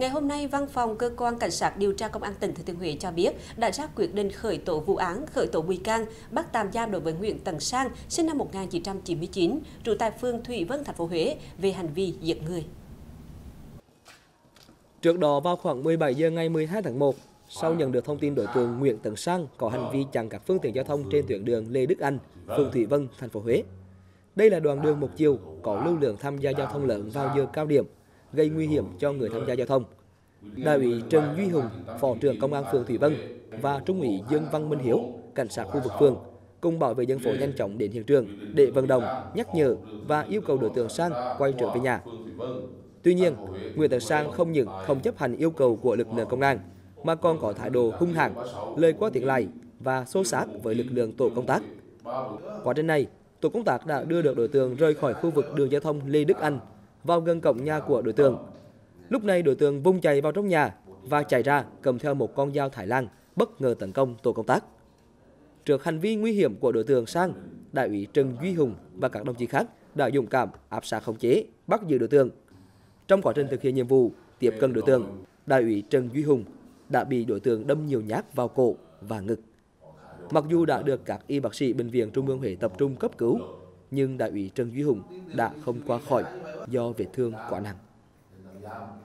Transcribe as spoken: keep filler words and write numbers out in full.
Ngày hôm nay, Văn phòng Cơ quan Cảnh sát điều tra Công an tỉnh Thừa Thiên Huế cho biết đã ra quyết định khởi tố vụ án, khởi tố bị can, bắt tạm giam đối với Nguyễn Tấn Sang, sinh năm một nghìn chín trăm chín mươi chín, trú tại phường Thủy Vân, thành phố Huế về hành vi giết người. Trước đó vào khoảng mười bảy giờ ngày mười hai tháng một, sau nhận được thông tin đối tượng Nguyễn Tấn Sang có hành vi chặn các phương tiện giao thông trên tuyến đường Lê Đức Anh, phường Thủy Vân, thành phố Huế. Đây là đoạn đường một chiều có lưu lượng tham gia giao thông lớn vào giờ cao điểm, gây nguy hiểm cho người tham gia giao thông. Đại úy Trần Duy Hùng, Phó trưởng Công an phường Thủy Vân và Trung úy Dương Văn Minh Hiếu, cảnh sát khu vực phường cùng bảo vệ dân phố nhanh chóng đến hiện trường để vận động, nhắc nhở và yêu cầu đối tượng Sang quay trở về nhà. Tuy nhiên, Nguyễn Tấn Sang không những không chấp hành yêu cầu của lực lượng công an mà còn có thái độ hung hãn, lời qua tiếng lại và xô xát với lực lượng tổ công tác. Quá trình này, tổ công tác đã đưa được đối tượng rời khỏi khu vực đường giao thông Lê Đức Anh vào gần cổng nhà của đối tượng. Lúc này đối tượng vung chạy vào trong nhà và chạy ra cầm theo một con dao Thái Lan bất ngờ tấn công tổ công tác. Trước hành vi nguy hiểm của đối tượng Sang, đại úy Trần Duy Hùng và các đồng chí khác đã dũng cảm áp sát khống chế, bắt giữ đối tượng. Trong quá trình thực hiện nhiệm vụ tiếp cận đối tượng, đại úy Trần Duy Hùng đã bị đối tượng đâm nhiều nhát vào cổ và ngực. Mặc dù đã được các y bác sĩ bệnh viện Trung ương Huế tập trung cấp cứu, nhưng đại úy Trần Duy Hùng đã không qua khỏi do vết thương quá nặng.